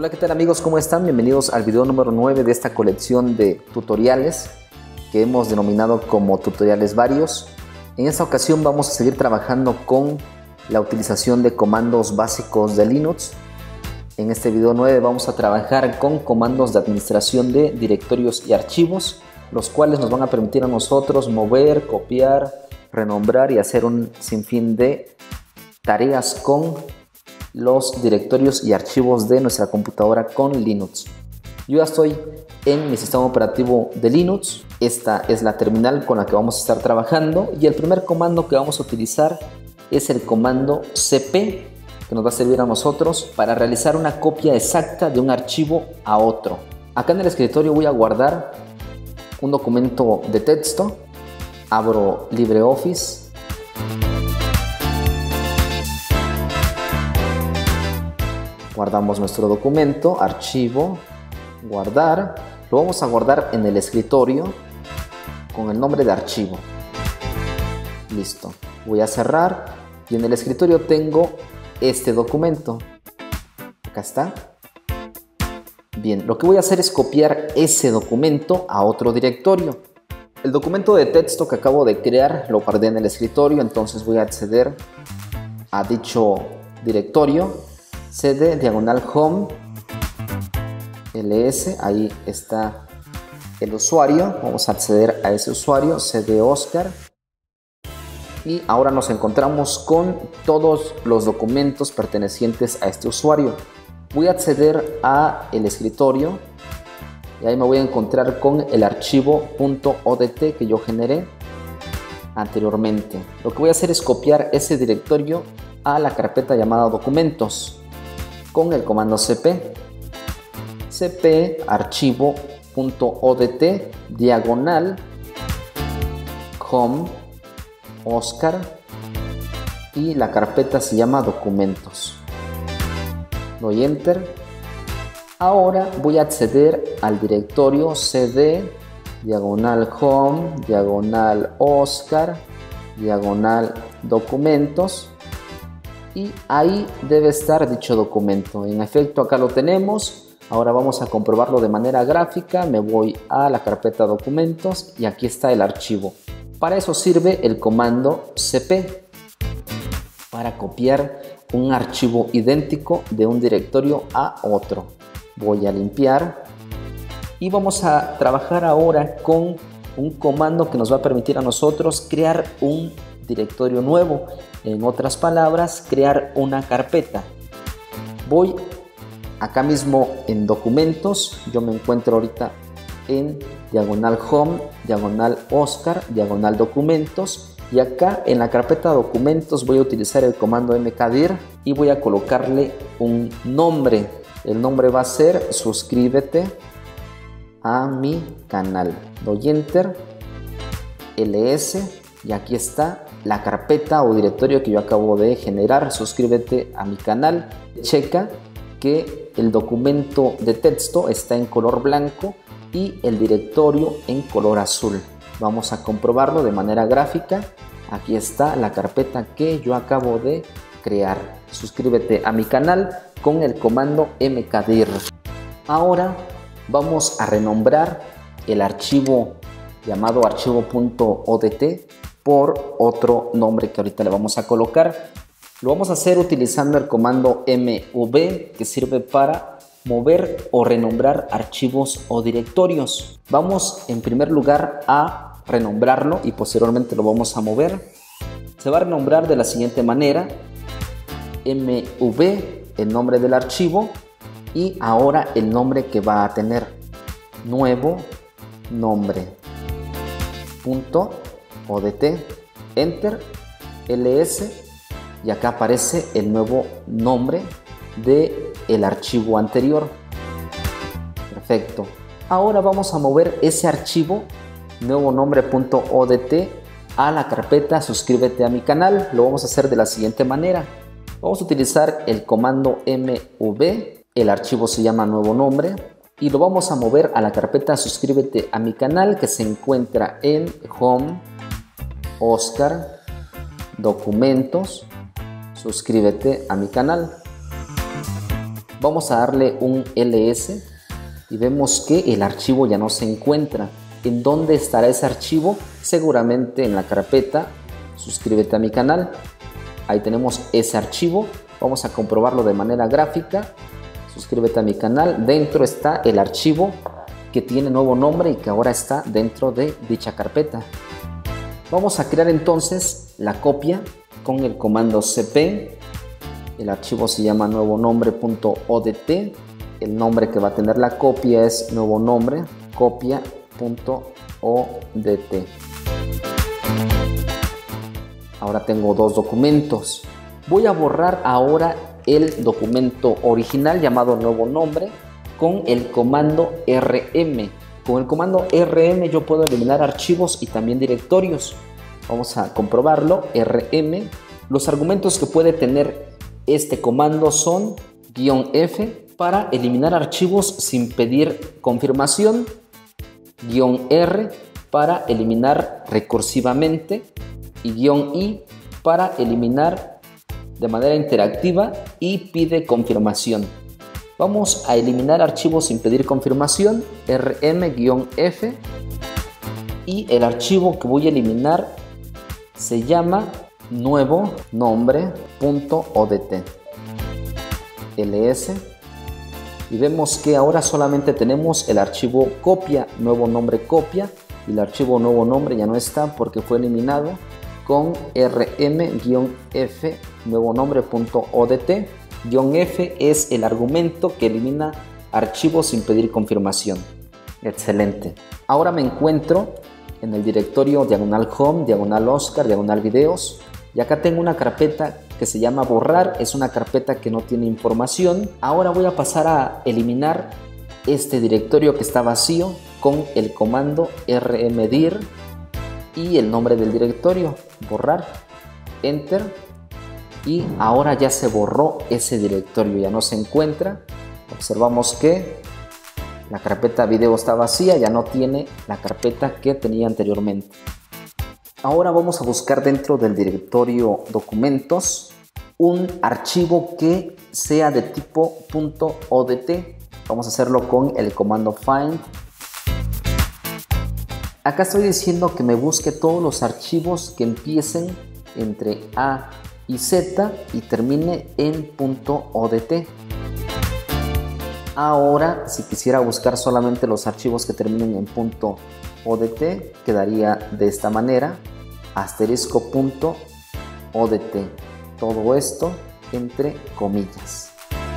Hola, ¿qué tal amigos? ¿Cómo están? Bienvenidos al video número 9 de esta colección de tutoriales que hemos denominado como tutoriales varios. En esta ocasión vamos a seguir trabajando con la utilización de comandos básicos de Linux. En este video 9 vamos a trabajar con comandos de administración de directorios y archivos, los cuales nos van a permitir a nosotros mover, copiar, renombrar y hacer un sinfín de tareas con los directorios y archivos de nuestra computadora con Linux. Yo ya estoy en mi sistema operativo de Linux. Esta es la terminal con la que vamos a estar trabajando y el primer comando que vamos a utilizar es el comando cp, que nos va a servir a nosotros para realizar una copia exacta de un archivo a otro. Acá en el escritorio voy a guardar un documento de texto. Abro LibreOffice. Guardamos nuestro documento, archivo, guardar. Lo vamos a guardar en el escritorio con el nombre de archivo. Listo. Voy a cerrar y en el escritorio tengo este documento. Acá está. Bien, lo que voy a hacer es copiar ese documento a otro directorio. El documento de texto que acabo de crear lo guardé en el escritorio, entonces voy a acceder a dicho directorio. cd /home ls, ahí está el usuario, vamos a acceder a ese usuario, cd Oscar, y ahora nos encontramos con todos los documentos pertenecientes a este usuario. Voy a acceder a el escritorio y ahí me voy a encontrar con el archivo .odt que yo generé anteriormente. Lo que voy a hacer es copiar ese directorio a la carpeta llamada documentos con el comando cp archivo.odt /home Oscar y la carpeta se llama documentos. Doy enter. Ahora voy a acceder al directorio cd /home Oscar documentos. Y ahí debe estar dicho documento. En efecto, acá lo tenemos. Ahora vamos a comprobarlo de manera gráfica. Me voy a la carpeta documentos y aquí está el archivo. Para eso sirve el comando cp, para copiar un archivo idéntico de un directorio a otro. Voy a limpiar y vamos a trabajar ahora con un comando que nos va a permitir a nosotros crear un directorio nuevo. En otras palabras, crear una carpeta. Voy acá mismo en documentos. Yo me encuentro ahorita en /home Oscar documentos, y acá en la carpeta documentos voy a utilizar el comando mkdir y voy a colocarle un nombre. El nombre va a ser suscríbete a mi canal. Doy enter, ls, y aquí está la carpeta o directorio que yo acabo de generar. Suscríbete a mi canal. Checa que el documento de texto está en color blanco y el directorio en color azul. Vamos a comprobarlo de manera gráfica. Aquí está la carpeta que yo acabo de crear. Suscríbete a mi canal con el comando mkdir. Ahora vamos a renombrar el archivo llamado archivo.odt por otro nombre que ahorita le vamos a colocar. Lo vamos a hacer utilizando el comando mv, que sirve para mover o renombrar archivos o directorios. Vamos en primer lugar a renombrarlo y posteriormente lo vamos a mover. Se va a renombrar de la siguiente manera: mv, el nombre del archivo, y ahora el nombre que va a tener: nuevo nombre .odt, enter, ls, y acá aparece el nuevo nombre del archivo anterior. Perfecto. Ahora vamos a mover ese archivo nuevo nombre.odt a la carpeta suscríbete a mi canal. Lo vamos a hacer de la siguiente manera. Vamos a utilizar el comando mv, el archivo se llama nuevo nombre, y lo vamos a mover a la carpeta suscríbete a mi canal, que se encuentra en home Oscar documentos suscríbete a mi canal. Vamos a darle un ls y vemos que el archivo ya no se encuentra. ¿En dónde estará ese archivo? Seguramente en la carpeta suscríbete a mi canal. Ahí tenemos ese archivo. Vamos a comprobarlo de manera gráfica. Suscríbete a mi canal. Dentro está el archivo que tiene nuevo nombre y que ahora está dentro de dicha carpeta. Vamos a crear entonces la copia con el comando cp. El archivo se llama nuevo nombre.odt. El nombre que va a tener la copia es nuevo nombre copia.odt. Ahora tengo dos documentos. Voy a borrar ahora el documento original llamado nuevo nombre con el comando rm. Con el comando rm yo puedo eliminar archivos y también directorios. Vamos a comprobarlo. rm. Los argumentos que puede tener este comando son -f para eliminar archivos sin pedir confirmación, -r para eliminar recursivamente y -i para eliminar de manera interactiva y pide confirmación. Vamos a eliminar archivos sin pedir confirmación, rm-f, y el archivo que voy a eliminar se llama nuevo nombre.odt. ls. Y vemos que ahora solamente tenemos el archivo copia, nuevo nombre copia, y el archivo nuevo nombre ya no está porque fue eliminado con rm-f nuevo nombre.odt. -f es el argumento que elimina archivos sin pedir confirmación. Excelente. Ahora me encuentro en el directorio diagonal home, diagonal Oscar, diagonal videos, y acá tengo una carpeta que se llama borrar. Es una carpeta que no tiene información. Ahora voy a pasar a eliminar este directorio que está vacío con el comando rmdir y el nombre del directorio, borrar, enter, y ahora ya se borró ese directorio, ya no se encuentra. Observamos que la carpeta video está vacía, ya no tiene la carpeta que tenía anteriormente. Ahora vamos a buscar dentro del directorio documentos un archivo que sea de tipo .odt. Vamos a hacerlo con el comando find. Acá estoy diciendo que me busque todos los archivos que empiecen entre A y Z y termine en .odt. Ahora, si quisiera buscar solamente los archivos que terminen en .odt, quedaría de esta manera: *.odt. Todo esto entre comillas.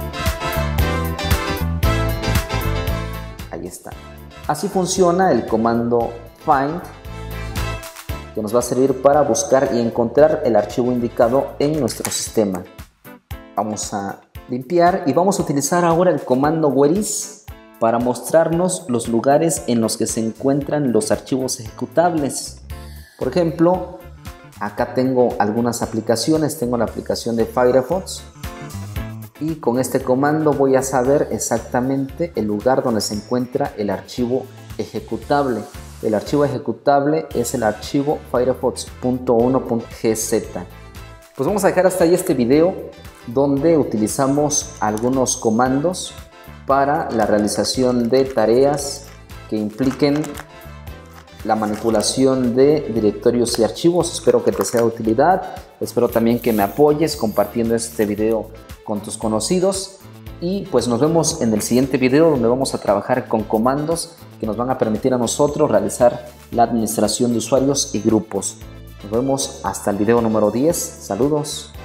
Ahí está. Así funciona el comando find, que nos va a servir para buscar y encontrar el archivo indicado en nuestro sistema. Vamos a limpiar y vamos a utilizar ahora el comando whereis para mostrarnos los lugares en los que se encuentran los archivos ejecutables. Por ejemplo, acá tengo algunas aplicaciones. Tengo la aplicación de Firefox y con este comando voy a saber exactamente el lugar donde se encuentra el archivo ejecutable. El archivo ejecutable es el archivo firefox.1.gz. Pues vamos a dejar hasta ahí este video donde utilizamos algunos comandos para la realización de tareas que impliquen la manipulación de directorios y archivos. Espero que te sea de utilidad. Espero también que me apoyes compartiendo este video con tus conocidos. Y pues nos vemos en el siguiente video, donde vamos a trabajar con comandos que nos van a permitir a nosotros realizar la administración de usuarios y grupos. Nos vemos hasta el video número 10. Saludos.